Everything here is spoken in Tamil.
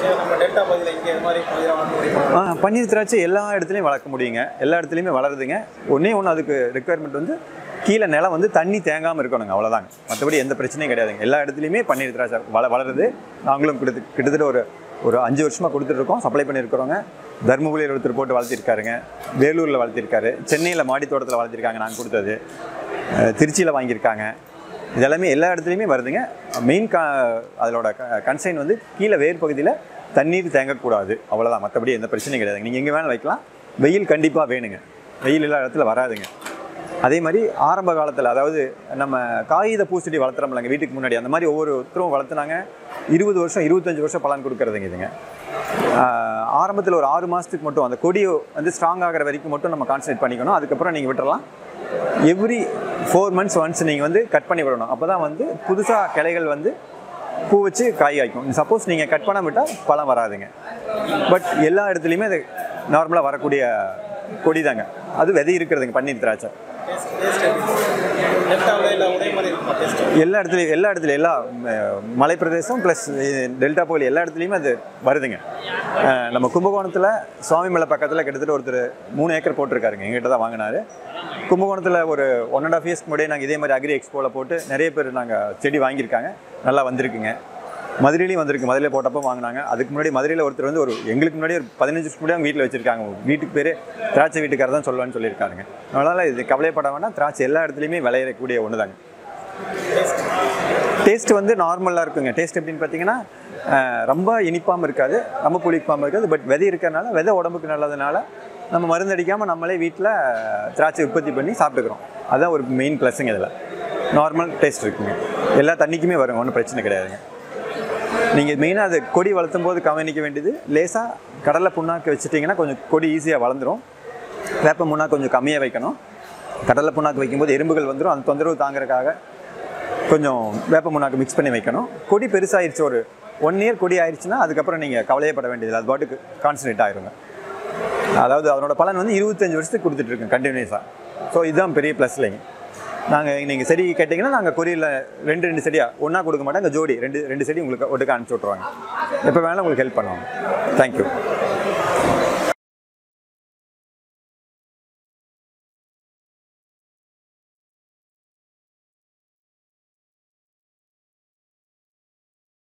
நம்ம டெல்டா பகுதியில் இங்கே இது மாதிரி பன்னீர் திராட்சை எல்லா இடத்துலையும் வளர்க்க முடியுங்க. எல்லா இடத்துலையுமே வளருதுங்க. ஒன்றே ஒன்று அதுக்கு ரெக்குயர்மெண்ட் வந்து கீழே நிலம் வந்து தண்ணி தேங்காமல் இருக்கணுங்க, அவ்வளோதாங்க. மற்றபடி எந்த பிரச்சனையும் கிடையாதுங்க. எல்லா இடத்துலையுமே பன்னீர் திராட்சை வளருது. நாங்களும் கிட்டத்தட்ட ஒரு 5 வருஷமாக கொடுத்துட்ருக்கோம், சப்ளை பண்ணியிருக்கிறோங்க. தர்மபுரியில் ஒருத்தர் போட்டு வளர்த்திருக்காருங்க, வேலூரில் வளர்த்திருக்காரு, சென்னையில் மாடி தோட்டத்தில் வளர்த்திருக்காங்க நாங்கள் கொடுத்தது, திருச்சியில் வாங்கியிருக்காங்க. இதெல்லாமே எல்லா இடத்துலையுமே வருதுங்க. மெயின் அதோட கன்சைன் வந்து கீழே வேர் பகுதியில் தண்ணீர் தேங்கக்கூடாது, அவ்வளோதான். மற்றபடி எந்த பிரச்சனையும் கிடையாதுங்க. நீங்கள் எங்கே வேணாலும் வைக்கலாம். வெயில் கண்டிப்பாக வேணுங்க, வெயில் எல்லா இடத்துல வராதுங்க. அதே மாதிரி ஆரம்ப காலத்தில், அதாவது நம்ம காகித பூச்செடி வளர்த்துறோம்லங்க வீட்டுக்கு முன்னாடி, அந்த மாதிரி ஒவ்வொருத்தரும் வளர்த்துனாங்க. 20 வருஷம் 25 வருஷம் பலன் கொடுக்குறதுங்க இதுங்க. ஆரம்பத்தில் ஒரு 6 மாதத்துக்கு மட்டும் அந்த கொடி வந்து ஸ்ட்ராங் ஆகிற வரைக்கும் மட்டும் நம்ம கான்சன்ட்ரேட் பண்ணிக்கணும். அதுக்கப்புறம் நீங்கள் விட்டுறலாம். எவ்ரி 4 months ஒன்ஸ் நீங்கள் வந்து கட் பண்ணி விடணும். அப்போ தான் வந்து புதுசாக கிளைகள் வந்து பூ வச்சு காய் காய்க்கும். சப்போஸ் நீங்கள் கட் பண்ண விட்டால் பழம் வராதுங்க. பட் எல்லா இடத்துலையுமே அது நார்மலாக வரக்கூடிய கொடி தாங்க. அது விதை இருக்கிறதுங்க பன்னீர் திராட்சை. எல்லா இடத்துலையும் எல்லா மலை பிரதேசம் ப்ளஸ் டெல்டா பகுதி எல்லா இடத்துலையுமே அது வருதுங்க. நம்ம கும்பகோணத்தில் சுவாமிமலை பக்கத்தில் கிட்டத்தட்ட ஒருத்தர் 3 ஏக்கர் போட்டிருக்காருங்க, எங்கிட்ட தான் வாங்கினார். கும்பகோணத்தில் ஒரு 1.5 years முன்னாடி நாங்கள் இதே மாதிரி அக்ரி எக்ஸ்போவில் போட்டு நிறைய பேர் நாங்கள் செடி வாங்கியிருக்காங்க, நல்லா வந்திருக்குங்க. மதுரையிலையும் வந்திருக்கு, மதுரையில் போட்டப்போ வாங்கினாங்க. அதுக்கு முன்னாடி மதுரையில் ஒருத்தர் வந்து எங்களுக்கு முன்னாடி ஒரு 15 வருஷம் முன்னாடி வீட்டில் வச்சுருக்காங்க. வீட்டுக்கு பேர் திராட்சை வீட்டுக்காரர் தான் சொல்லுவான்னு சொல்லியிருக்காருங்க. அதனால் இது கவலைப்பட வேண்டாம், திராட்சை எல்லா இடத்துலையுமே விளையக்கூடிய ஒன்று தாங்க. டேஸ்ட் வந்து நார்மலாக இருக்குங்க. டேஸ்ட் எப்படின்னு பார்த்தீங்கன்னா ரொம்ப இனிப்பாமல் இருக்காது, ரொம்ப புளிப்பாமல் இருக்காது. பட் விதை இருக்கிறனால, விதை உடம்புக்கு நல்லதுனால நம்ம மருந்து அடிக்காமல் நம்மளே வீட்டில் திராட்சை உற்பத்தி பண்ணி சாப்பிட்டுக்கிறோம். அதுதான் ஒரு மெயின் ப்ளஸ்ஸுங்க. இதில் நார்மல் டேஸ்ட் இருக்குங்க, எல்லா தண்ணிக்குமே வருங்க, ஒன்றும் பிரச்சனை கிடையாதுங்க. நீங்கள் மெயினாக அது கொடி வளர்த்தும் போது கவனிக்க வேண்டியது, லேசாக கடலை புண்ணாக்கு வச்சுட்டிங்கன்னா கொஞ்சம் கொடி ஈஸியாக வளர்ந்துடும். வேப்ப முன்னாக்கு கொஞ்சம் கம்மியாக வைக்கணும். கடலை புண்ணாக்கு வைக்கும்போது எறும்புகள் வந்துடும், அந்த தொந்தரவு தாங்கிறதுக்காக கொஞ்சம் வேப்ப முன்னாக்கு மிக்ஸ் பண்ணி வைக்கணும். கொடி பெருசாகிடுச்சு, ஒரு 1 year கொடி ஆயிடுச்சுன்னா அதுக்கப்புறம் நீங்கள் கவலையப்பட வேண்டியது, அது பாட்டுக்கு கான்சன்ட்ரேட் ஆகிருங்க. அதாவது அதனோட பலன் வந்து 25 வருஷத்துக்கு கொடுத்துட்ருக்கோம் கண்டினியூஸாக. ஸோ இதுதான் பெரிய ப்ளஸ் இல்லைங்க. நீங்கள் செடி கேட்டிங்கன்னா நாங்கள் கொரியரில் 2 செடியாக ஒன்றா கொடுக்க மாட்டோம். இந்த ஜோடி 2 செடி உங்களுக்கு ஒட்டுக்க அனுப்பிச்சி விட்ருவாங்க. எப்போ வேணாலும் உங்களுக்கு ஹெல்ப் பண்ணுவாங்க. தேங்க்யூ.